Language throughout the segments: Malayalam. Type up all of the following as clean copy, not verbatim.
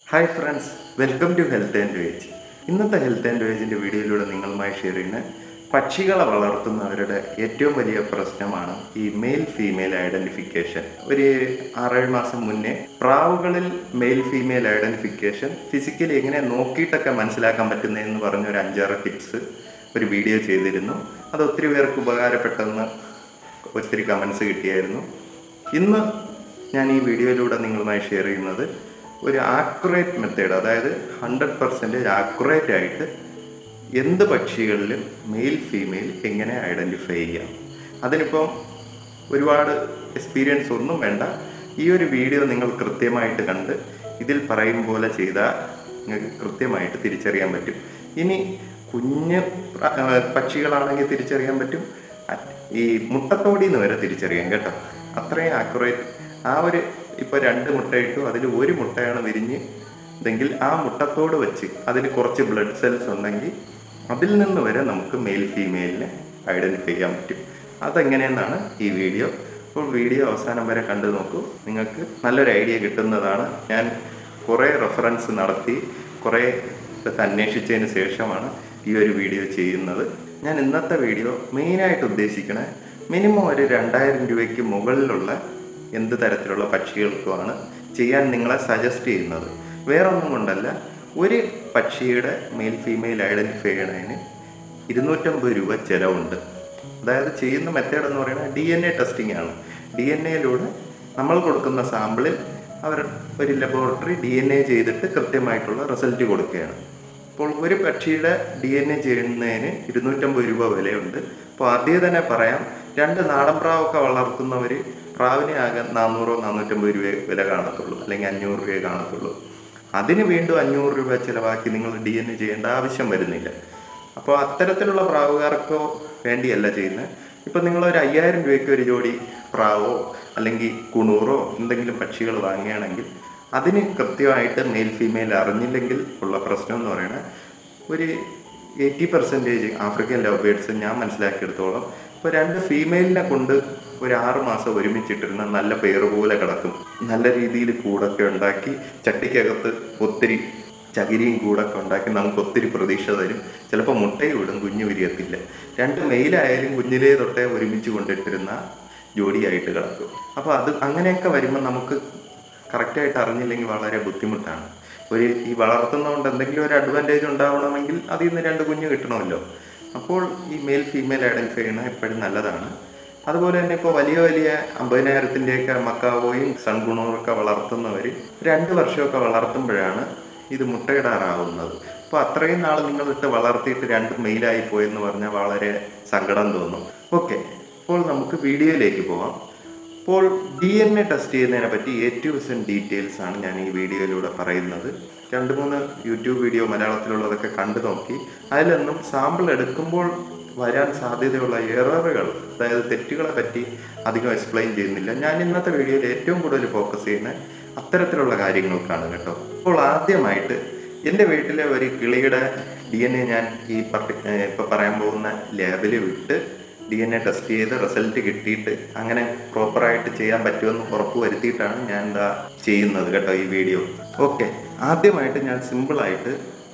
Hi friends, welcome to Health and Veg. ഇന്നത്തെ ഹെൽത്ത് ആൻഡ് വേജിൻ്റെ വീഡിയോയിലൂടെ നിങ്ങളുമായി ഷെയർ ചെയ്യുന്ന പക്ഷികളെ വളർത്തുന്നവരുടെ ഏറ്റവും വലിയ പ്രശ്നമാണ് ഈ മെയിൽ ഫീമെയിൽ ഐഡൻറ്റിഫിക്കേഷൻ. ഒരു 6-7 മാസം മുന്നേ പ്രാവുകളിൽ മെയിൽ ഫീമെയിൽ ഐഡൻറ്റിഫിക്കേഷൻ ഫിസിക്കലി എങ്ങനെ നോക്കിയിട്ടൊക്കെ മനസ്സിലാക്കാൻ പറ്റുന്നതെന്ന് പറഞ്ഞ ഒരു 5-6 ടിപ്സ് ഒരു വീഡിയോ ചെയ്തിരുന്നു. അത് ഒത്തിരി പേർക്ക് ഉപകാരപ്പെട്ടെന്ന് ഒത്തിരി കമൻസ് കിട്ടിയായിരുന്നു. ഇന്ന് ഞാൻ ഈ വീഡിയോയിലൂടെ നിങ്ങളുമായി ഷെയർ ചെയ്യുന്നത് ഒരു ആക്യുറേറ്റ് മെത്തേഡ്, അതായത് 100% ആക്യുറേറ്റ് ആയിട്ട് എന്ത് പക്ഷികളിലും മെയിൽ ഫീമെയിൽ എങ്ങനെ ഐഡൻറ്റിഫൈ ചെയ്യാം. അതിനിപ്പം ഒരുപാട് എക്സ്പീരിയൻസ് ഒന്നും വേണ്ട. ഈ ഒരു വീഡിയോ നിങ്ങൾ കൃത്യമായിട്ട് കണ്ട് ഇതിൽ പറയും പോലെ ചെയ്താൽ നിങ്ങൾക്ക് കൃത്യമായിട്ട് തിരിച്ചറിയാൻ പറ്റും. ഇനി കുഞ്ഞ് പക്ഷികളാണെങ്കിൽ തിരിച്ചറിയാൻ പറ്റും, ഈ മുട്ടത്തോടിന്ന് വരെ തിരിച്ചറിയാം കേട്ടോ. അത്രയും ആക്യുറേറ്റ്. ആ ഒരു ഇപ്പോൾ 2 മുട്ടയിട്ടു, അതിൽ ഒരു മുട്ടയാണ് വിരിഞ്ഞെങ്കിൽ ആ മുട്ടത്തോട് വെച്ച് അതിൽ കുറച്ച് ബ്ലഡ് സെൽസ് ഉണ്ടെങ്കിൽ അതിൽ നിന്ന് വരെ നമുക്ക് മെയിൽ ഫീമെയിലിനെ ഐഡൻറ്റിഫൈ ചെയ്യാൻ പറ്റും. അതെങ്ങനെയെന്നാണ് ഈ വീഡിയോ. അപ്പോൾ വീഡിയോ അവസാനം വരെ കണ്ടു നോക്കൂ, നിങ്ങൾക്ക് നല്ലൊരു ഐഡിയ കിട്ടുന്നതാണ്. ഞാൻ കുറേ റെഫറൻസ് നടത്തി കുറേ അന്വേഷിച്ചതിന് ശേഷമാണ് ഈ ഒരു വീഡിയോ ചെയ്യുന്നത്. ഞാൻ ഇന്നത്തെ വീഡിയോ മെയിനായിട്ട് ഉദ്ദേശിക്കണേ മിനിമം ഒരു 2000 രൂപയ്ക്ക് മുകളിലുള്ള എന്ത് തരത്തിലുള്ള പക്ഷികൾക്കുമാണ് ചെയ്യാൻ നിങ്ങളെ സജസ്റ്റ് ചെയ്യുന്നത്. വേറൊന്നും കൊണ്ടല്ല, ഒരു പക്ഷിയുടെ മെയിൽ ഫീമെയിൽ ഐഡൻറ്റിഫൈ ചെയ്യണതിന് 250 രൂപ ചിലവുണ്ട്. അതായത് ചെയ്യുന്ന മെത്തേഡ് എന്ന് പറയുന്നത് DNA ടെസ്റ്റിംഗ് ആണ്. DNAയിലൂടെ നമ്മൾ കൊടുക്കുന്ന സാമ്പിളിൽ അവർ ഒരു ലബോറട്ടറി DNA ചെയ്തിട്ട് കൃത്യമായിട്ടുള്ള റിസൾട്ട് കൊടുക്കുകയാണ്. അപ്പോൾ ഒരു പക്ഷിയുടെ DNA ചെയ്യുന്നതിന് 250 രൂപ വിലയുണ്ട്. അപ്പോൾ ആദ്യം തന്നെ പറയാം, 2 നാടൻ പ്രാവൊക്കെ വളർത്തുന്നവർ പ്രാവിനെ ആകെ 400-450 രൂപ വില കാണത്തുള്ളൂ, അല്ലെങ്കിൽ 500 രൂപയെ കാണത്തുള്ളൂ. അതിന് വീണ്ടും 500 രൂപ ചിലവാക്കി നിങ്ങൾ DNA ചെയ്യേണ്ട ആവശ്യം വരുന്നില്ല. അപ്പോൾ അത്തരത്തിലുള്ള പ്രാവുകാർക്കോ വേണ്ടിയല്ല ചെയ്യുന്നത്. ഇപ്പം നിങ്ങളൊരു 5000 രൂപയ്ക്ക് ഒരു ജോഡി പ്രാവോ അല്ലെങ്കിൽ കുണൂറോ എന്തെങ്കിലും പക്ഷികൾ വാങ്ങുകയാണെങ്കിൽ അതിന് കൃത്യമായിട്ട് മെയിൽ ഫീമെയിൽ അറിഞ്ഞില്ലെങ്കിൽ ഉള്ള പ്രശ്നം എന്ന് പറയുന്നത് ഒരു 80% ആഫ്രിക്കൻ ലവ് ബേർഡ്സ് ഞാൻ മനസ്സിലാക്കിയെടുത്തോളം ഇപ്പോൾ 2 ഫീമെയിലിനെ കൊണ്ട് ഒരു 6 മാസം ഒരുമിച്ചിട്ടിരുന്ന നല്ല പേര് പോലെ കിടക്കും. നല്ല രീതിയിൽ കൂടൊക്കെ ഉണ്ടാക്കി ചട്ടിക്കകത്ത് ഒത്തിരി ചകിരിയും കൂടൊക്കെ ഉണ്ടാക്കി നമുക്ക് ഒത്തിരി പ്രതീക്ഷ തരും. ചിലപ്പോൾ മുട്ടയും ഇടും, കുഞ്ഞു വിരിയത്തില്ല. 2 മെയിലായാലും കുഞ്ഞിലേ തൊട്ടേ ഒരുമിച്ച് കൊണ്ടിട്ടിരുന്ന ജോഡിയായിട്ട് കിടക്കും. അപ്പോൾ അങ്ങനെയൊക്കെ വരുമ്പോൾ നമുക്ക് കറക്റ്റായിട്ട് അറിഞ്ഞില്ലെങ്കിൽ വളരെ ബുദ്ധിമുട്ടാണ്. ഈ വളർത്തുന്നതുകൊണ്ട് എന്തെങ്കിലും ഒരു അഡ്വാൻറ്റേജ് ഉണ്ടാവണമെങ്കിൽ അതിൽ നിന്ന് 2 കുഞ്ഞ് കിട്ടണമല്ലോ. അപ്പോൾ ഈ മെയിൽ ഫീമെയിൽ ഐഡൻറ്റിഫൈ ചെയ്യണത് എപ്പോഴും നല്ലതാണ്. അതുപോലെ തന്നെ ഇപ്പോൾ വലിയ 50,000-ൻ്റെയൊക്കെ മക്കാവോയും സൺകുണൂറൊക്കെ വളർത്തുന്നവർ 2 വർഷമൊക്കെ വളർത്തുമ്പോഴാണ് ഇത് മുട്ടയിടാറാവുന്നത്. അപ്പോൾ അത്രയും നാൾ നിങ്ങളിട്ട് വളർത്തിയിട്ട് 2 മെയിലായി പോയെന്ന് പറഞ്ഞാൽ വളരെ സങ്കടം തോന്നും. ഓക്കെ, അപ്പോൾ നമുക്ക് വീഡിയോയിലേക്ക് പോകാം. അപ്പോൾ DNA ടെസ്റ്റ് ചെയ്യുന്നതിനെ പറ്റി A-to-Z ഡീറ്റെയിൽസ് ആണ് ഞാൻ ഈ വീഡിയോയിലൂടെ പറയുന്നത്. 2-3 യൂട്യൂബ് വീഡിയോ മലയാളത്തിലുള്ളതൊക്കെ കണ്ടു നോക്കി. അതിലൊന്നും സാമ്പിൾ എടുക്കുമ്പോൾ വരാൻ സാധ്യതയുള്ള എററുകൾ, അതായത് തെറ്റുകളെ പറ്റി അധികം എക്സ്പ്ലെയിൻ ചെയ്യുന്നില്ല. ഞാൻ ഇന്നത്തെ വീഡിയോയിൽ ഏറ്റവും കൂടുതൽ ഫോക്കസ് ചെയ്യുന്നത് അത്തരത്തിലുള്ള കാര്യങ്ങൾക്കാണ് കേട്ടോ. അപ്പോൾ ആദ്യമായിട്ട് എൻ്റെ വീട്ടിലെ ഒരു കിളിയുടെ DNA ഞാൻ ഇപ്പോൾ പറയാൻ പോകുന്ന ലാബിൽ വിട്ട് DNA ടെസ്റ്റ് ചെയ്ത് റിസൾട്ട് കിട്ടിയിട്ട് അങ്ങനെ പ്രോപ്പറായിട്ട് ചെയ്യാൻ പറ്റുമെന്ന് ഉറപ്പ് വരുത്തിയിട്ടാണ് ഞാൻ ചെയ്യുന്നത് കേട്ടോ ഈ വീഡിയോ. ഓക്കെ, ആദ്യമായിട്ട് ഞാൻ സിമ്പിളായിട്ട്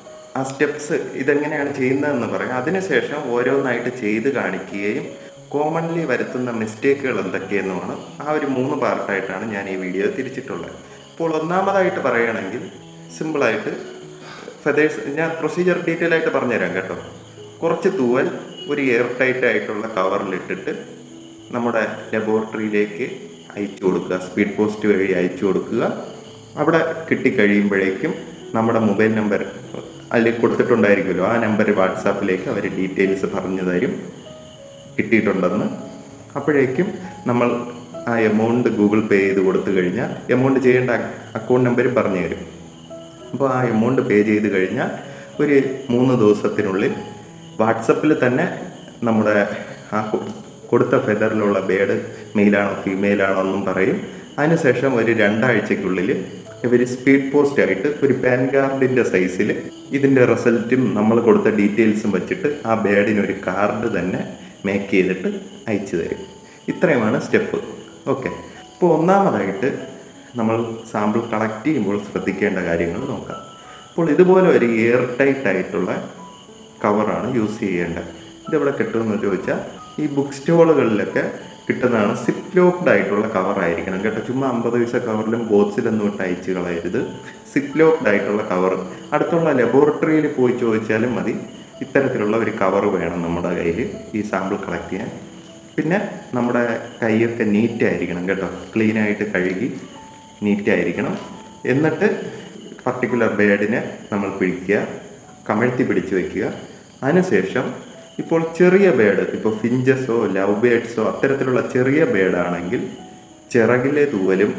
ആ സ്റ്റെപ്സ് ഇതെങ്ങനെയാണ് ചെയ്യുന്നതെന്ന് പറയാം. അതിനുശേഷം ഓരോന്നായിട്ട് ചെയ്ത് കാണിക്കുകയും കോമൺലി വരുത്തുന്ന മിസ്റ്റേക്കുകൾ എന്തൊക്കെയെന്നുമാണ് ആ ഒരു 3 പാർട്ടായിട്ടാണ് ഞാൻ ഈ വീഡിയോ തിരിച്ചിട്ടുള്ളത്. അപ്പോൾ ഒന്നാമതായിട്ട് പറയുകയാണെങ്കിൽ സിമ്പിളായിട്ട് ഫെദേഴ്സ് ഞാൻ പ്രൊസീജിയർ ഡീറ്റെയിൽ ആയിട്ട് പറഞ്ഞുതരാം കേട്ടോ. കുറച്ച് തൂവൽ ഒരു എയർ ടൈറ്റ് ആയിട്ടുള്ള കവറിലിട്ടിട്ട് നമ്മുടെ ലബോറട്ടറിയിലേക്ക് അയച്ചു കൊടുക്കുക. സ്പീഡ് പോസ്റ്റ് വഴി അയച്ചു കൊടുക്കുക. അവിടെ കിട്ടിക്കഴിയുമ്പോഴേക്കും നമ്മുടെ മൊബൈൽ നമ്പർ അതിൽ കൊടുത്തിട്ടുണ്ടായിരിക്കുമല്ലോ, ആ നമ്പർ വാട്സാപ്പിലേക്ക് അവർ ഡീറ്റെയിൽസ് പറഞ്ഞു തരും കിട്ടിയിട്ടുണ്ടെന്ന്. അപ്പോഴേക്കും നമ്മൾ ആ എമൗണ്ട് ഗൂഗിൾ പേ ചെയ്ത് കൊടുത്തു കഴിഞ്ഞാൽ എമൗണ്ട് ചെയ്യേണ്ട അക്കൗണ്ട് നമ്പർ പറഞ്ഞു തരും. അപ്പോൾ ആ എമൗണ്ട് പേ ചെയ്ത് കഴിഞ്ഞാൽ ഒരു 3 ദിവസത്തിനുള്ളിൽ വാട്സപ്പിൽ തന്നെ നമ്മുടെ ആ കൊടുത്ത ഫെദറിലുള്ള ബേഡ് മെയിലാണോ ഫീമെയിലാണോ എന്നും പറയും. അതിനുശേഷം ഒരു 2 ആഴ്ചയ്ക്കുള്ളിൽ ഇവർ സ്പീഡ് പോസ്റ്റ് ആയിട്ട് ഒരു പാൻ കാർഡിൻ്റെ സൈസിൽ ഇതിൻ്റെ റിസൾട്ടും നമ്മൾ കൊടുത്ത ഡീറ്റെയിൽസും വെച്ചിട്ട് ആ ബേഡിനൊരു കാർഡ് തന്നെ മേക്ക് ചെയ്തിട്ട് അയച്ചു തരും. ഇത്രയുമാണ് സ്റ്റെപ്പ്. ഓക്കെ, ഇപ്പോൾ ഒന്നാമതായിട്ട് നമ്മൾ സാമ്പിൾ കളക്ട് ചെയ്യുമ്പോൾ ശ്രദ്ധിക്കേണ്ട കാര്യങ്ങൾ നോക്കാം. അപ്പോൾ ഇതുപോലെ ഒരു എയർ ടൈറ്റ് ആയിട്ടുള്ള കവറാണ് യൂസ് ചെയ്യേണ്ടത്. ഇതെവിടെ കിട്ടുമെന്ന് ചോദിച്ചാൽ ഈ ബുക്ക് സ്റ്റോളുകളിലൊക്കെ കിട്ടുന്നതാണ്. സിപ്പ് ലോക്ക്ഡ് ആയിട്ടുള്ള കവറായിരിക്കണം കേട്ടോ. ചുമ്മാ 50 പൈസ കവറിലും ബോക്സിലൊന്നും ഇട്ട് അയച്ച് കളയരുത്. സിപ്പ് ലോക്ക്ഡ് ആയിട്ടുള്ള കവർ അടുത്തുള്ള ലബോറട്ടറിയിൽ പോയി ചോദിച്ചാലും മതി. ഇത്തരത്തിലുള്ള ഒരു കവർ വേണം നമ്മുടെ കയ്യിൽ ഈ സാമ്പിൾ കളക്ട് ചെയ്യാൻ. പിന്നെ നമ്മുടെ കൈയൊക്കെ നീറ്റായിരിക്കണം കേട്ടോ. ക്ലീനായിട്ട് കഴുകി നീറ്റായിരിക്കണം. എന്നിട്ട് പർട്ടിക്കുലർ ബേഡിനെ നമ്മൾ പിടിക്കുക, കമഴ്ത്തി പിടിച്ച് വയ്ക്കുക. അതിനുശേഷം ഇപ്പോൾ ചെറിയ ബേഡ്, ഇപ്പോൾ ഫിഞ്ചസോ ലവ് ബേഡ്സോ അത്തരത്തിലുള്ള ചെറിയ ബേഡാണെങ്കിൽ ചിറകിലെ തൂവലും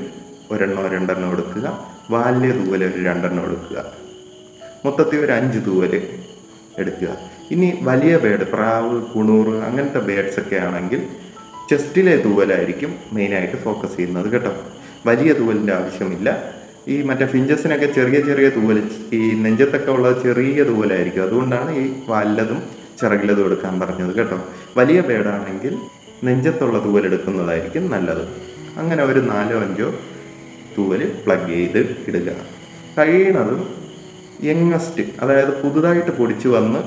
1-2 എടുക്കുക, വാലിലെ തൂവൽ 2 എടുക്കുക. മൊത്തത്തിൽ ഒരു 5 തൂവൽ എടുക്കുക. ഇനി വലിയ ബേഡ്, പ്രാവ്, കുണൂറ് അങ്ങനത്തെ ബേഡ്സൊക്കെ ആണെങ്കിൽ ചെസ്റ്റിലെ തൂവലായിരിക്കും മെയിനായിട്ട് ഫോക്കസ് ചെയ്യുന്നത് കേട്ടോ. വലിയ തൂവലിൻ്റെ ആവശ്യമില്ല. ഈ മറ്റേ ഫിഞ്ചസിനൊക്കെ ചെറിയ ചെറിയ തൂവൽ, ഈ നെഞ്ചത്തൊക്കെ ഉള്ളത് ചെറിയ തൂവലായിരിക്കും. അതുകൊണ്ടാണ് ഈ വാലിലതും ചിറകിലതും എടുക്കാൻ പറഞ്ഞത് കേട്ടോ. വലിയ ബേഡാണെങ്കിൽ നെഞ്ചത്തുള്ള തൂവൽ എടുക്കുന്നതായിരിക്കും നല്ലത്. അങ്ങനെ ഒരു 4-5 തൂവൽ പ്ലഗ് ചെയ്ത് ഇടുക. കഴിയുന്നതും യങ്ങസ്റ്റ്, അതായത് പുതുതായിട്ട് പൊടിച്ച്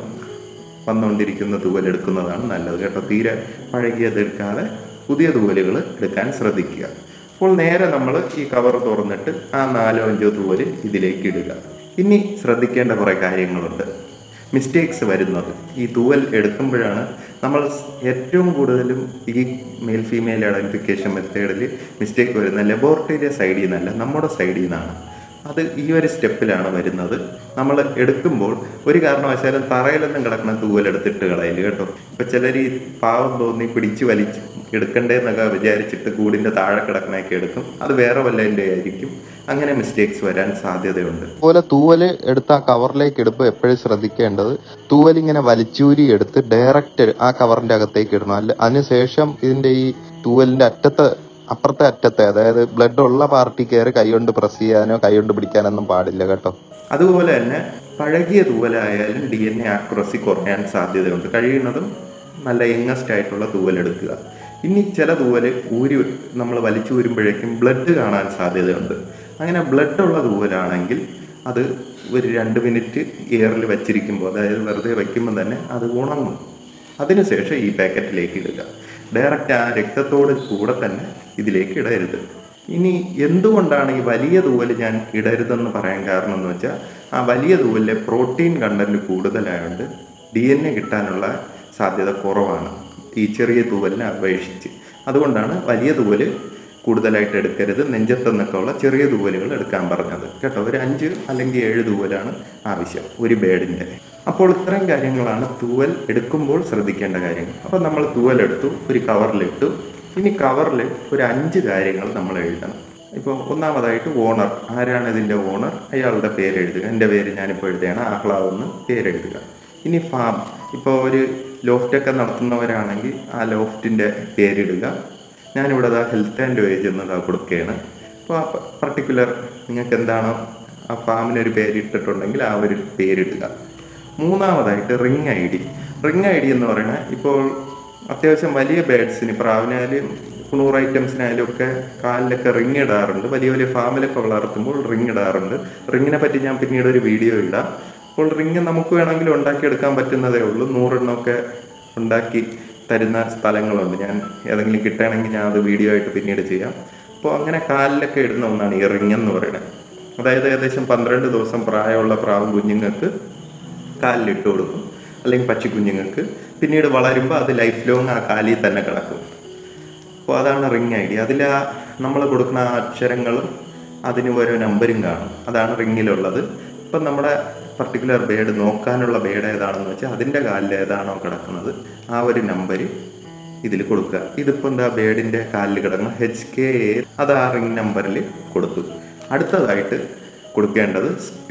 വന്നുകൊണ്ടിരിക്കുന്ന തൂവൽ എടുക്കുന്നതാണ് നല്ലത് കേട്ടോ. തീരെ പഴകിയത് എടുക്കാതെ പുതിയ തൂവലുകൾ എടുക്കാൻ ശ്രദ്ധിക്കുക. അപ്പോൾ നേരെ നമ്മൾ ഈ കവർ തുറന്നിട്ട് ആ 4-5 തൂവൽ ഇതിലേക്ക് ഇടുക. ഇനി ശ്രദ്ധിക്കേണ്ട കുറേ കാര്യങ്ങളുണ്ട്. മിസ്റ്റേക്സ് വരുന്നത് ഈ തൂവൽ എടുക്കുമ്പോഴാണ്. നമ്മൾ ഏറ്റവും കൂടുതലും ഈ മെയിൽ ഫീമെയിൽ ഐഡൻറ്റിഫിക്കേഷൻ മെത്തേഡിൽ മിസ്റ്റേക്ക് വരുന്നത് ലബോറട്ടറിയുടെ സൈഡിൽ നിന്നല്ല, നമ്മുടെ സൈഡിൽ നിന്നാണ്. അത് ഈ ഒരു സ്റ്റെപ്പിലാണ് വരുന്നത്. നമ്മൾ എടുക്കുമ്പോൾ ഒരു കാരണവശാലും തറയിലൊന്നും കിടക്കുന്ന തൂവലെടുത്തിട്ട് കളയില്ല കേട്ടോ. ഇപ്പം ചിലർ ഈ പാവം തോന്നി പിടിച്ച് വലിച്ച് എടുക്കണ്ടേന്നൊക്കെ വിചാരിച്ചിട്ട് കൂടിൻ്റെ താഴെ കിടക്കണയൊക്കെ എടുക്കും. അത് വേറെ വല്ലതിൻ്റെ ആയിരിക്കും. അങ്ങനെ മിസ്റ്റേക്സ് വരാൻ സാധ്യതയുണ്ട്. അതുപോലെ തൂവല് എടുത്ത് ആ കവറിലേക്ക് ഇടുമ്പോൾ എപ്പോഴും ശ്രദ്ധിക്കേണ്ടത് തൂവലിങ്ങനെ വലിച്ചൂരി എടുത്ത് ഡയറക്റ്റ് ആ കവറിന്റെ അകത്തേക്ക് ഇടണം. അതിനുശേഷം ഇതിന്റെ ഈ തൂവലിന്റെ അപ്പുറത്തെ അറ്റത്തെ, അതായത് ബ്ലഡ് ഉള്ള പാർട്ടി കയറി കൈകൊണ്ട് പ്രസ് ചെയ്യാനോ കൈകൊണ്ട് പിടിക്കാനൊന്നും പാടില്ല കേട്ടോ. അതുപോലെ തന്നെ പഴകിയ തൂവലായാലും DNA ആക്യുറസി കുറയാൻ സാധ്യതയുണ്ട്. കഴിയുന്നതും നല്ല യങ്ങസ്റ്റ് ആയിട്ടുള്ള തൂവലെടുക്കുക. ഇനി ചില തൂവൽ നമ്മൾ വലിച്ചൂരുമ്പോഴേക്കും ബ്ലഡ് കാണാൻ സാധ്യതയുണ്ട്. അങ്ങനെ ബ്ലഡ് ഉള്ള തൂവലാണെങ്കിൽ അത് ഒരു 2 മിനിറ്റ് എയറിൽ വച്ചിരിക്കുമ്പോൾ, അതായത് വെറുതെ വയ്ക്കുമ്പോൾ തന്നെ അത് ഉണങ്ങും. അതിനുശേഷം ഈ പാക്കറ്റിലേക്ക് ഇടുക. ഡയറക്റ്റ് ആ രക്തത്തോട് കൂടെ തന്നെ ഇതിലേക്ക് ഇടരുത്. ഇനി എന്തുകൊണ്ടാണ് ഈ വലിയ തൂവൽ ഞാൻ ഇടരുതെന്ന് പറയാൻ കാരണം എന്ന് വെച്ചാൽ, ആ വലിയ തൂവലിലെ പ്രോട്ടീൻ കണ്ടന്റ് കൂടുതലായതുകൊണ്ട് DNA കിട്ടാനുള്ള സാധ്യത കുറവാണ് ഈ ചെറിയ തൂവലിനെ അപേക്ഷിച്ച്. അതുകൊണ്ടാണ് വലിയ തൂവൽ കൂടുതലായിട്ട് എടുക്കരുത്, നെഞ്ചത്തെന്നൊക്കെ ഉള്ള ചെറിയ തൂവലുകൾ എടുക്കാൻ പറഞ്ഞത് കേട്ടോ. ഒരു 5 അല്ലെങ്കിൽ 7 തൂവലാണ് ആവശ്യം ഒരു ബേഡിൻ്റെ. അപ്പോൾ ഇത്രയും കാര്യങ്ങളാണ് തൂവൽ എടുക്കുമ്പോൾ ശ്രദ്ധിക്കേണ്ട കാര്യങ്ങൾ. അപ്പോൾ നമ്മൾ തൂവലെടുത്തു, ഒരു കവറിലിട്ടു. ഇനി കവറിൽ ഒരു 5 കാര്യങ്ങൾ നമ്മൾ എഴുതണം. ഇപ്പോൾ ഒന്നാമതായിട്ട് ഓണർ, ആരാണ് ഇതിൻ്റെ ഓണർ, അയാളുടെ പേര് എഴുതുക. എൻ്റെ പേര് ഞാനിപ്പോൾ എഴുതുകയാണ്, ആഹ്ലാദെന്ന് പേരെഴുതുക. ഇനി ഫാം, ഇപ്പോൾ ഒരു ലോഫ്റ്റൊക്കെ നടത്തുന്നവരാണെങ്കിൽ ആ ലോഫ്റ്റിൻ്റെ പേരിടുക. ഞാനിവിടെ ഹെൽത്ത് ആൻഡ് വേജ് എന്നതാ കൊടുക്കുകയാണ്. അപ്പോൾ ആ പർട്ടിക്കുലർ നിങ്ങൾക്ക് എന്താണോ ആ ഫാമിനൊരു പേരിട്ടിട്ടുണ്ടെങ്കിൽ ആ ഒരു പേരിടുക. മൂന്നാമതായിട്ട് ring I D. Ring I D എന്ന് പറയുന്നത്, ഇപ്പോൾ അത്യാവശ്യം വലിയ ബേഡ്സിന്, പ്രാവിനായാലും കുണൂർ ഐറ്റംസിനായാലും ഒക്കെ കാലിലൊക്കെ റിങ് ഇടാറുണ്ട്. വലിയ വലിയ ഫാമിലൊക്കെ വളർത്തുമ്പോൾ റിങ് ഇടാറുണ്ട്. റിങ്ങിനെ പറ്റി ഞാൻ പിന്നീട് ഒരു വീഡിയോ ഇടാം. അപ്പോൾ റിങ് നമുക്ക് വേണമെങ്കിൽ ഉണ്ടാക്കിയെടുക്കാൻ പറ്റുന്നതേ ഉള്ളൂ. 100 എണ്ണമൊക്കെ ഉണ്ടാക്കി തരുന്ന സ്ഥലങ്ങളുണ്ട്. ഞാൻ ഏതെങ്കിലും കിട്ടുകയാണെങ്കിൽ ഞാൻ അത് വീഡിയോ ആയിട്ട് പിന്നീട് ചെയ്യാം. അപ്പോൾ അങ്ങനെ കാലിലൊക്കെ ഇടുന്ന ഒന്നാണ് ഈ റിങ് എന്ന് പറയുന്നത്. അതായത് ഏകദേശം 12 ദിവസം പ്രായമുള്ള പ്രാവും കുഞ്ഞുങ്ങൾക്ക് കാലിലിട്ട് കൊടുക്കും, അല്ലെങ്കിൽ പക്ഷിക്കുഞ്ഞുങ്ങൾക്ക്. പിന്നീട് വളരുമ്പോൾ അത് ലൈഫ് ലോങ് ആ കാലിൽ തന്നെ കിടക്കും. അപ്പോൾ അതാണ് റിങ് ഐ ഡി. അതിൽ നമ്മൾ കൊടുക്കുന്ന അക്ഷരങ്ങളും അതിന് ഓരോ നമ്പരും കാണും. അതാണ് റിങ്ങിലുള്ളത്. ഇപ്പം നമ്മുടെ പർട്ടിക്കുലർ ബേഡ് നോക്കാനുള്ള ബേഡ് ഏതാണെന്ന് വെച്ചാൽ അതിൻ്റെ കാലിൽ ഏതാണോ കിടക്കുന്നത് ആ ഒരു നമ്പർ ഇതിൽ കൊടുക്കുക. ഇതിപ്പോൾ എന്താ ബേഡിൻ്റെ കാലിൽ കിടക്കുന്ന HKA, അത് ആ റിംഗ് നമ്പറിൽ കൊടുത്തു. അടുത്തതായിട്ട് കൊടുക്കേണ്ടത്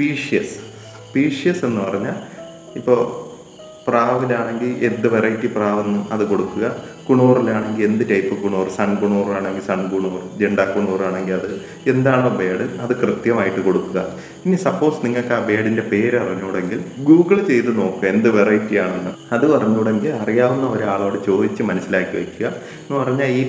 സ്പീഷ്യസ് എന്ന് പറഞ്ഞാൽ, ഇപ്പോൾ പ്രാവിലാണെങ്കിൽ എന്ത് വെറൈറ്റി പ്രാവെന്ന് അത് കൊടുക്കുക. കുണൂറിലാണെങ്കിൽ എന്ത് ടൈപ്പ് കുണൂർ, സൺ കുണൂറാണെങ്കിൽ സൺ കുണൂർ, ജണ്ട കുണൂറാണെങ്കിൽ അത് എന്താണോ ബേഡ് അത് കൃത്യമായിട്ട് കൊടുക്കുക. ഇനി സപ്പോസ് നിങ്ങൾക്ക് ആ ബേഡിൻ്റെ പേര് അറിഞ്ഞൂടെങ്കിൽ ഗൂഗിൾ ചെയ്ത് നോക്കുക എന്ത് വെറൈറ്റി ആണെന്ന്. അത് അറിഞ്ഞൂടെങ്കിൽ അറിയാവുന്ന ഒരാളോട് ചോദിച്ച് മനസ്സിലാക്കി വയ്ക്കുക. എന്ന് പറഞ്ഞാൽ ഈ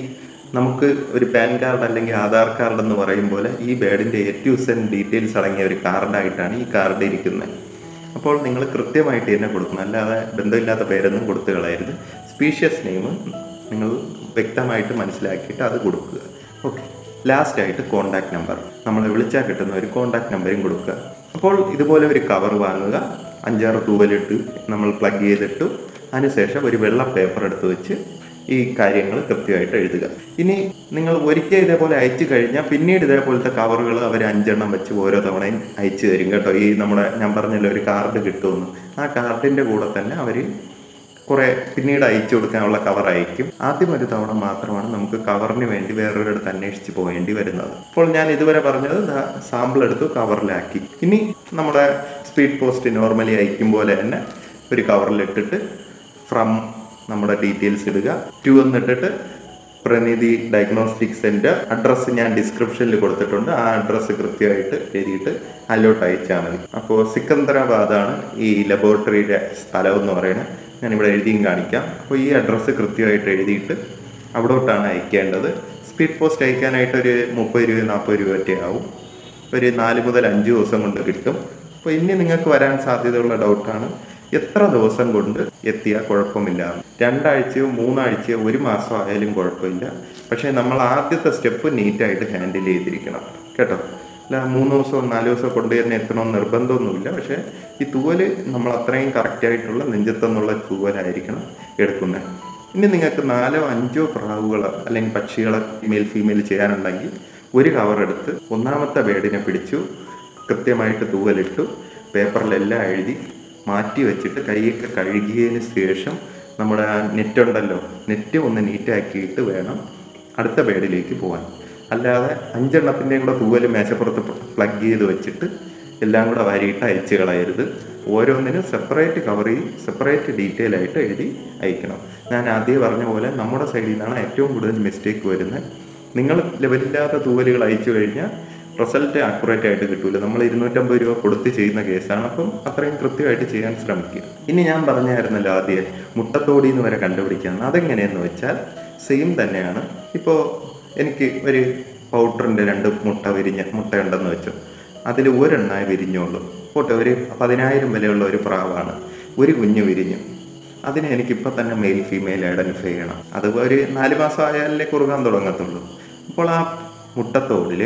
നമുക്ക് ഒരു പാൻ കാർഡ് അല്ലെങ്കിൽ ആധാർ കാർഡ് എന്ന് പറയും പോലെ ഈ ബേഡിൻ്റെ A to Z ഡീറ്റെയിൽസ് അടങ്ങിയ ഒരു കാർഡായിട്ടാണ് ഈ കാർഡ് ഇരിക്കുന്നത്. അപ്പോൾ നിങ്ങൾ കൃത്യമായിട്ട് തന്നെ കൊടുക്കണം, അല്ലാതെ ബന്ധമില്ലാത്ത പേരൊന്നും കൊടുത്തു കളയരുത്. സ്പീഷ്യസ് നെയിം നിങ്ങൾ വ്യക്തമായിട്ട് മനസ്സിലാക്കിയിട്ട് അത് കൊടുക്കുക. ഓക്കെ. ലാസ്റ്റായിട്ട് കോൺടാക്ട് നമ്പർ, നമ്മളെ വിളിച്ചാൽ കിട്ടുന്ന ഒരു കോൺടാക്ട് നമ്പരും കൊടുക്കുക. അപ്പോൾ ഇതുപോലെ ഒരു കവർ വാങ്ങുക, 5-6 തൂവലിട്ട് നമ്മൾ പ്ലഗ് ചെയ്തിട്ടു. അതിനുശേഷം ഒരു വെള്ള പേപ്പർ എടുത്ത് വെച്ച് ഈ കാര്യങ്ങൾ കൃത്യമായിട്ട് എഴുതുക. ഇനി നിങ്ങൾ ഒരിക്കൽ ഇതേപോലെ അയച്ചു കഴിഞ്ഞാൽ പിന്നീട് ഇതേപോലത്തെ കവറുകൾ അവർ 5 എണ്ണം വെച്ച് ഓരോ തവണയും അയച്ചു തരും കേട്ടോ. ഈ ഞാൻ പറഞ്ഞല്ലോ ഒരു കാർഡ് കിട്ടുമെന്ന്, ആ കാർഡിൻ്റെ കൂടെ തന്നെ അവർ കുറേ പിന്നീട് അയച്ചു കൊടുക്കാനുള്ള കവർ അയക്കും. ആദ്യം ഒരു തവണ മാത്രമാണ് നമുക്ക് കവറിന് വേണ്ടി വേറൊരിടത്ത് അന്വേഷിച്ച് പോകേണ്ടി വരുന്നത്. അപ്പോൾ ഞാൻ ഇതുവരെ പറഞ്ഞത് സാമ്പിൾ എടുത്ത് കവറിലാക്കി. ഇനി നമ്മുടെ സ്പീഡ് പോസ്റ്റ് നോർമലി അയക്കും പോലെ തന്നെ ഒരു കവറിലിട്ടിട്ട് ഫ്രം നമ്മുടെ ഡീറ്റെയിൽസ് ഇടുക, ടു എന്നിട്ടിട്ട് പ്രനിധി ഡയഗ്നോസ്റ്റിക്സ് സെൻ്റർ അഡ്രസ്സ് ഞാൻ ഡിസ്ക്രിപ്ഷനിൽ കൊടുത്തിട്ടുണ്ട്. ആ അഡ്രസ്സ് കൃത്യമായിട്ട് എഴുതിയിട്ട് അതിലോട്ട് അയച്ചാൽ മതി. അപ്പോൾ സിക്കന്ദരാബാദാണ് ഈ ലബോറട്ടറിയുടെ സ്ഥലം എന്ന് പറയുന്നത്. ഞാനിവിടെ എഴുതിയും കാണിക്കാം. അപ്പോൾ ഈ അഡ്രസ്സ് കൃത്യമായിട്ട് എഴുതിയിട്ട് അവിടോട്ടാണ് അയക്കേണ്ടത്. സ്പീഡ് പോസ്റ്റ് അയക്കാനായിട്ട് ഒരു 30-40 രൂപ ഒക്കെ ആവും. ഒരു 4 മുതൽ 5 ദിവസം കൊണ്ട് കിട്ടും. അപ്പോൾ ഇനി നിങ്ങൾക്ക് വരാൻ സാധ്യതയുള്ള ഡൗട്ടാണ്, എത്ര ദിവസം കൊണ്ട് എത്തിയാൽ കുഴപ്പമില്ല. 2 ആഴ്ചയോ 3 ആഴ്ചയോ 1 മാസം ആയാലും കുഴപ്പമില്ല. പക്ഷേ നമ്മൾ ആദ്യത്തെ സ്റ്റെപ്പ് നീറ്റായിട്ട് ഹാൻഡിൽ ചെയ്തിരിക്കണം കേട്ടോ. അല്ല 3 ദിവസമോ 4 ദിവസമോ കൊണ്ട് തന്നെ എത്തണമെന്ന് നിർബന്ധമൊന്നുമില്ല. പക്ഷേ ഈ തൂവല് നമ്മൾ അത്രയും കറക്റ്റായിട്ടുള്ള നെഞ്ചത്തെന്നുള്ള തൂവലായിരിക്കണം എടുക്കുന്നത്. ഇനി നിങ്ങൾക്ക് 4-5 പ്രാവുകളോ അല്ലെങ്കിൽ പക്ഷികളോ ഫീമെയിൽ ചെയ്യാനുണ്ടെങ്കിൽ ഒരു കവർ എടുത്ത് 1ാമത്തെ ബേഡിനെ പിടിച്ചു, കൃത്യമായിട്ട് തൂവലിട്ടു, പേപ്പറിലെല്ലാം എഴുതി മാറ്റി വെച്ചിട്ട് കൈയൊക്കെ കഴുകിയതിന് ശേഷം നമ്മുടെ ആ നെറ്റ് ഉണ്ടല്ലോ, നെറ്റ് ഒന്ന് നീറ്റാക്കിയിട്ട് വേണം അടുത്ത ബേഡിലേക്ക് പോകാൻ. അല്ലാതെ 5 എണ്ണത്തിൻ്റെയും കൂടെ തൂവൽ മേശപ്പുറത്ത് പ്ലഗ് ചെയ്ത് വെച്ചിട്ട് എല്ലാം കൂടെ വാരിയിട്ട് അയച്ചു കളയരുത്. ഓരോന്നിനും സെപ്പറേറ്റ് കവർ ചെയ്ത് സെപ്പറേറ്റ് ഡീറ്റെയിൽ ആയിട്ട് എഴുതി അയക്കണം. ഞാൻ ആദ്യം പറഞ്ഞ പോലെ നമ്മുടെ സൈഡിൽ നിന്നാണ് ഏറ്റവും കൂടുതൽ മിസ്റ്റേക്ക് വരുന്നത്. നിങ്ങൾ ലെവലില്ലാത്ത തൂവലുകൾ അയച്ചു കഴിഞ്ഞാൽ റിസൾട്ട് ആക്യുറേറ്റ് ആയിട്ട് കിട്ടൂല. നമ്മൾ 250 രൂപ കൊടുത്ത് ചെയ്യുന്ന കേസാണ്. അപ്പം അത്രയും കൃത്യമായിട്ട് ചെയ്യാൻ ശ്രമിക്കുക. ഇനി ഞാൻ പറഞ്ഞായിരുന്നല്ലോ ആദ്യം മുട്ടത്തോടി എന്ന് വരെ കണ്ടുപിടിക്കുന്നത്. അതെങ്ങനെയെന്ന് വെച്ചാൽ സെയിം തന്നെയാണ്. ഇപ്പോൾ എനിക്ക് ഒരു പൗഡറിൻ്റെ 2 മുട്ടയുണ്ടെന്ന് വെച്ചോ, അതിൽ ഒരെണ്ണായി വിരിഞ്ഞുള്ളൂ. പോട്ടെ, ഒരു 10,000 വിലയുള്ള ഒരു പ്രാവാണ്, ഒരു കുഞ്ഞ് വിരിഞ്ഞു. അതിനെ എനിക്കിപ്പോൾ തന്നെ മെയിൽ ഫീമെയിൽ ഐഡൻറ്റിഫൈ ചെയ്യണം. അത് ഒരു 4 മാസം ആയാലേ കുറുകാൻ തുടങ്ങത്തുള്ളൂ. അപ്പോൾ ആ മുട്ടത്തോടിൽ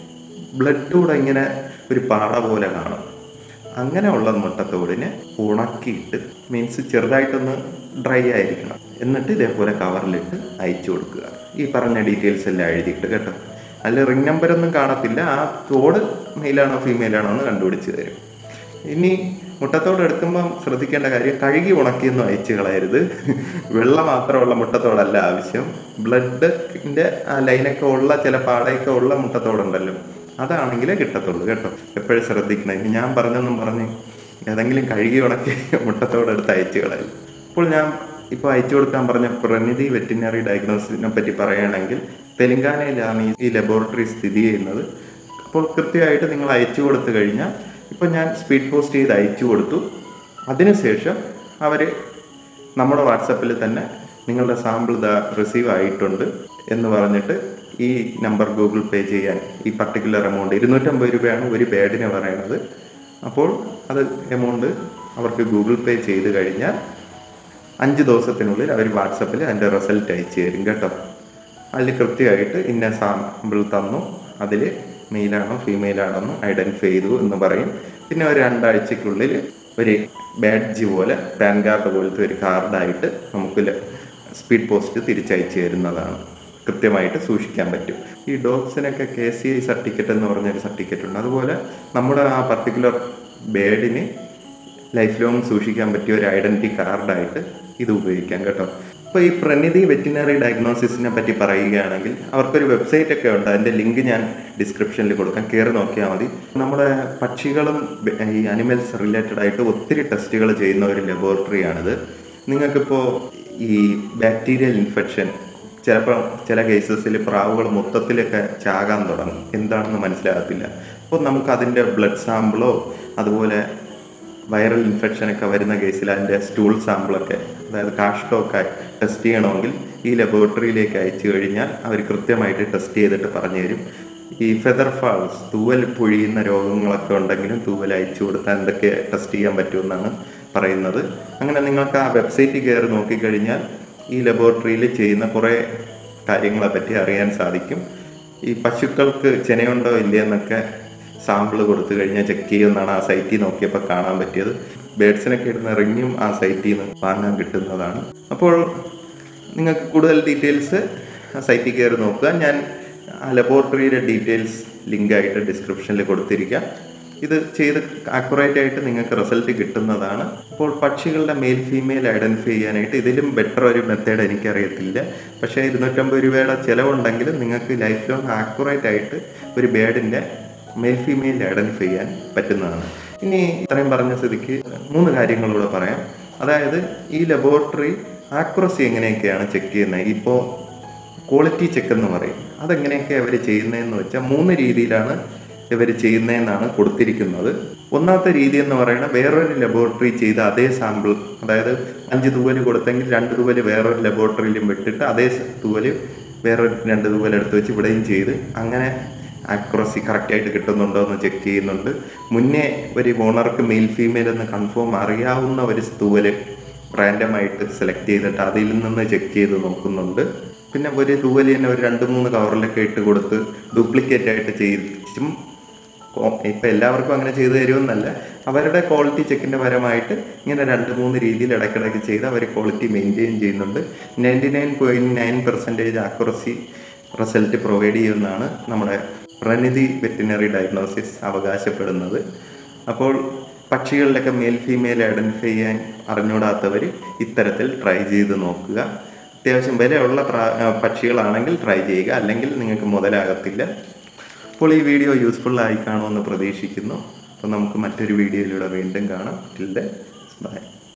ബ്ലഡ് കൂടെ ഇങ്ങനെ ഒരു പാട പോലെ കാണും. അങ്ങനെയുള്ള മുട്ടത്തോടിനെ ഉണക്കിയിട്ട്, മീൻസ് ചെറുതായിട്ടൊന്ന് ഡ്രൈ ആയിരിക്കണം, എന്നിട്ട് ഇതേപോലെ കവറിലിട്ട് അയച്ചു കൊടുക്കുക. ഈ പറഞ്ഞ ഡീറ്റെയിൽസ് എല്ലാം എഴുതിയിട്ട് കേട്ടോ. അതിൽ റിംഗ് നമ്പരൊന്നും കാണത്തില്ല. ആ തോട് മെയിലാണോ ഫീമെയിലാണോ എന്ന് കണ്ടുപിടിച്ച് തരും. ഇനി മുട്ടത്തോട് എടുക്കുമ്പം ശ്രദ്ധിക്കേണ്ട കാര്യം, കഴുകി ഉണക്കിയൊന്നും അയച്ചു കളയരുത്. വെള്ള മാത്രമുള്ള മുട്ടത്തോടല്ല ആവശ്യം. ബ്ലഡിൻ്റെ ആ ലൈനൊക്കെ ഉള്ള ചില പാടയൊക്കെ ഉള്ള മുട്ടത്തോടുണ്ടല്ലോ, അതാണെങ്കിലേ കിട്ടത്തുള്ളൂ കേട്ടോ. എപ്പോഴും ശ്രദ്ധിക്കണം. ഇനി ഞാൻ പറഞ്ഞൊന്നും പറഞ്ഞ് ഏതെങ്കിലും കഴുകി ഉണക്കി മുട്ടത്തോടെടുത്ത് അയച്ചു കളയും. അപ്പോൾ ഞാൻ ഇപ്പോൾ അയച്ചു കൊടുക്കാൻ പറഞ്ഞ പ്രനിധി വെറ്റിനറി ഡയഗ്നോസിസിനെ പറ്റി പറയുകയാണെങ്കിൽ തെലങ്കാനയിലാണ് ഈ ലബോറട്ടറി സ്ഥിതി ചെയ്യുന്നത്. അപ്പോൾ കൃത്യമായിട്ട് നിങ്ങൾ അയച്ചു കൊടുത്തു കഴിഞ്ഞാൽ, ഇപ്പോൾ ഞാൻ സ്പീഡ് പോസ്റ്റ് ചെയ്ത് അയച്ചു കൊടുത്തു. അതിനുശേഷം അവർ നമ്മുടെ വാട്സപ്പിൽ തന്നെ നിങ്ങളുടെ സാമ്പിൾ റിസീവ് ആയിട്ടുണ്ട് എന്ന് പറഞ്ഞിട്ട് ഈ നമ്പർ ഗൂഗിൾ പേ ചെയ്യാൻ ഈ പർട്ടിക്കുലർ എമൗണ്ട് 250 രൂപയാണ് ഒരു ബേഡിന് പറയുന്നത്. അപ്പോൾ അത് എമൗണ്ട് അവർക്ക് ഗൂഗിൾ പേ ചെയ്ത് കഴിഞ്ഞാൽ 5 ദിവസത്തിനുള്ളിൽ അവർ വാട്സപ്പിൽ അതിൻ്റെ റിസൾട്ട് അയച്ചു തരും കേട്ടോ. അതിൽ കൃത്യമായിട്ട് ഇന്ന സാമ്പിൾ തന്നു, അതിൽ മെയിലാണോ ഫീമെയിലാണോ എന്ന് ഐഡൻറ്റിഫൈ ചെയ്തു എന്ന് പറയും. പിന്നെ ഒരു 2 ആഴ്ചയ്ക്കുള്ളിൽ ഒരു ബാഡ്ജ് പോലെ പാൻ കാർഡ് പോലത്തെ ഒരു കാർഡായിട്ട് നമുക്ക് സ്പീഡ് പോസ്റ്റ് തിരിച്ചയച്ചു തരുന്നതാണ്. കൃത്യമായിട്ട് സൂക്ഷിക്കാൻ പറ്റും. ഈ ഡോഗ്സിനൊക്കെ KCI സർട്ടിഫിക്കറ്റ് എന്ന് പറഞ്ഞൊരു സർട്ടിഫിക്കറ്റ് ഉണ്ട്. അതുപോലെ നമ്മുടെ ആ പർട്ടിക്കുലർ ബേഡിന് ലൈഫ് ലോങ് സൂക്ഷിക്കാൻ പറ്റിയ ഒരു ഐഡൻറ്റിറ്റി കാർഡായിട്ട് ഇത് ഉപയോഗിക്കാം കേട്ടോ. അപ്പോൾ ഈ പ്രനിധി വെറ്റിനറി ഡയഗ്നോസിസിനെ പറ്റി പറയുകയാണെങ്കിൽ അവർക്കൊരു വെബ്സൈറ്റ് ഒക്കെ ഉണ്ട്. അതിൻ്റെ ലിങ്ക് ഞാൻ ഡിസ്ക്രിപ്ഷനിൽ കൊടുക്കാം, കയറി നോക്കിയാൽ മതി. നമ്മുടെ പക്ഷികളും ഈ അനിമൽസ് റിലേറ്റഡ് ആയിട്ട് ഒത്തിരി ടെസ്റ്റുകൾ ചെയ്യുന്ന ഒരു ലബോറട്ടറിയാണിത്. നിങ്ങൾക്കിപ്പോൾ ഈ ബാക്ടീരിയൽ ഇൻഫെക്ഷൻ, ചിലപ്പോൾ ചില കേസസിൽ പ്രാവുകൾ മൊത്തത്തിലൊക്കെ ചാകാൻ തുടങ്ങും, എന്താണെന്ന് മനസ്സിലാകത്തില്ല. അപ്പോൾ നമുക്ക് അതിൻ്റെ ബ്ലഡ് സാമ്പിളോ അതുപോലെ വൈറൽ ഇൻഫെക്ഷനൊക്കെ വരുന്ന കേസിൽ അതിൻ്റെ സ്റ്റൂൾ സാമ്പിളൊക്കെ, അതായത് കാഷ്ടമൊക്കെ ടെസ്റ്റ് ചെയ്യണമെങ്കിൽ ഈ ലബോറട്ടറിയിലേക്ക് അയച്ചു കഴിഞ്ഞാൽ അവർ കൃത്യമായിട്ട് ടെസ്റ്റ് ചെയ്തിട്ട് പറഞ്ഞു തരും. ഈ ഫെദർ ഫാൾസ്, തൂവൽ പൊഴിയുന്ന രോഗങ്ങളൊക്കെ ഉണ്ടെങ്കിലും തൂവൽ അയച്ചു കൊടുത്താൽ എന്തൊക്കെ ടെസ്റ്റ് ചെയ്യാൻ പറ്റുമെന്നാണ് പറയുന്നത്. അങ്ങനെ നിങ്ങൾക്ക് ആ വെബ്സൈറ്റിൽ കയറി നോക്കിക്കഴിഞ്ഞാൽ ഈ ലബോറട്ടറിയിൽ ചെയ്യുന്ന കുറേ കാര്യങ്ങളെ പറ്റി അറിയാൻ സാധിക്കും. ഈ പശുക്കൾക്ക് ചെനയുണ്ടോ ഇല്ലയെന്നൊക്കെ സാമ്പിൾ കൊടുത്തു കഴിഞ്ഞാൽ ചെക്ക് ചെയ്യുമെന്നാണ് ആ സൈറ്റിൽ നോക്കിയപ്പോൾ കാണാൻ പറ്റിയത്. ബേഡ്സിനൊക്കെ ഇടുന്ന റിങ്ങും ആ സൈറ്റിൽ നിന്ന് വാങ്ങാൻ കിട്ടുന്നതാണ്. അപ്പോൾ നിങ്ങൾക്ക് കൂടുതൽ ഡീറ്റെയിൽസ് ആ സൈറ്റിൽ കയറി നോക്കുക. ഞാൻ ആ ലബോറട്ടറിയുടെ ഡീറ്റെയിൽസ് ലിങ്കായിട്ട് ഡിസ്ക്രിപ്ഷനിൽ കൊടുത്തിരിക്കാം. ഇത് ചെയ്ത് ആക്യുറേറ്റ് ആയിട്ട് നിങ്ങൾക്ക് റിസൾട്ട് കിട്ടുന്നതാണ്. അപ്പോൾ പക്ഷികളുടെ മെയിൽ ഫീമെയിൽ ഐഡൻറ്റിഫൈ ചെയ്യാനായിട്ട് ഇതിലും ബെറ്റർ ഒരു മെത്തേഡ് എനിക്കറിയത്തില്ല. പക്ഷേ 250 രൂപയുടെ ചിലവുണ്ടെങ്കിലും നിങ്ങൾക്ക് ലൈഫ് ലോങ് ആക്യുറേറ്റ് ആയിട്ട് ഒരു ബേഡിൻ്റെ മെയിൽ ഫീമെയിൽ ഐഡൻറ്റിഫൈ ചെയ്യാൻ പറ്റുന്നതാണ്. ഇനി ഇത്രയും പറഞ്ഞ സ്ഥിതിക്ക് 3 കാര്യങ്ങളൂടെ പറയാം. അതായത് ഈ ലബോറട്ടറി ആക്യുറസി എങ്ങനെയൊക്കെയാണ് ചെക്ക് ചെയ്യുന്നത്. ഇപ്പോൾ ക്വാളിറ്റി ചെക്ക് എന്ന് പറയും. അതെങ്ങനെയൊക്കെ അവർ ചെയ്യുന്നതെന്ന് വെച്ചാൽ 3 രീതിയിലാണ് ഇവർ ചെയ്യുന്നതെന്നാണ് കൊടുത്തിരിക്കുന്നത്. ഒന്നാമത്തെ രീതി എന്ന് പറയുന്നത് വേറൊരു ലബോറട്ടറി ചെയ്ത അതേ സാമ്പിൾ, അതായത് 5 തൂവൽ കൊടുത്തെങ്കിൽ 2 തൂവൽ വേറൊരു ലബോറട്ടറിയിലും വിട്ടിട്ട് അതേ തൂവൽ വേറൊരു 2 തൂവൽ എടുത്ത് വെച്ച് ഇവിടെയും ചെയ്ത് അങ്ങനെ ആക്യുറസി കറക്റ്റായിട്ട് കിട്ടുന്നുണ്ടോ എന്ന് ചെക്ക് ചെയ്യുന്നുണ്ട്. മുന്നേ ഒരു ഓണർക്ക് മെയിൽ ഫീമെയിൽ എന്ന് കൺഫേം അറിയാവുന്ന ഒരു തൂവൽ റാൻഡമായിട്ട് സെലക്ട് ചെയ്തിട്ട് അതിൽ നിന്ന് ചെക്ക് ചെയ്ത് നോക്കുന്നുണ്ട്. പിന്നെ ഒരു തൂവൽ തന്നെ ഒരു 2-3 കവറിലൊക്കെ ഇട്ട് കൊടുത്ത് ഡ്യൂപ്ലിക്കേറ്റ് ആയിട്ട് ചെയ്തും, ഇപ്പം എല്ലാവർക്കും അങ്ങനെ ചെയ്തു തരുമെന്നല്ല, അവരുടെ ക്വാളിറ്റി ചെക്കിൻ്റെ പരമായിട്ട് ഇങ്ങനെ 2-3 രീതിയിൽ ഇടയ്ക്കിടയ്ക്ക് ചെയ്ത് അവർ ക്വാളിറ്റി മെയിൻറ്റെയിൻ ചെയ്യുന്നുണ്ട്. 99.9% ആക്യുറസി റിസൾട്ട് പ്രൊവൈഡ് ചെയ്യുമെന്നാണ് നമ്മുടെ പ്രനിധി വെറ്റിനറി ഡയഗ്നോസിസ് അവകാശപ്പെടുന്നത്. അപ്പോൾ പക്ഷികളിലൊക്കെ മെയിൽ ഫീമെയിൽ ഐഡൻറ്റിഫൈ ചെയ്യാൻ അറിഞ്ഞൂടാത്തവർ ഇത്തരത്തിൽ ട്രൈ ചെയ്ത് നോക്കുക. അത്യാവശ്യം വിലയുള്ള പക്ഷികളാണെങ്കിൽ ട്രൈ ചെയ്യുക, അല്ലെങ്കിൽ നിങ്ങൾക്ക് മുതലാകത്തില്ല. അപ്പോൾ ഈ വീഡിയോ യൂസ്ഫുൾ ആയി കാണുമെന്ന് പ്രതീക്ഷിക്കുന്നു. അപ്പോൾ നമുക്ക് മറ്റൊരു വീഡിയോയിലൂടെ വീണ്ടും കാണാം. Till then by.